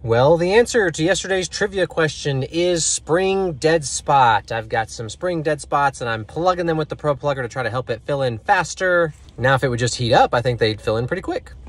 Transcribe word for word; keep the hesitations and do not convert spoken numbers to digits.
Well, the answer to yesterday's trivia question is spring dead spot. I've got some spring dead spots and I'm plugging them with the Pro Plugger to try to help it fill in faster. Now, if it would just heat up, I think they'd fill in pretty quick.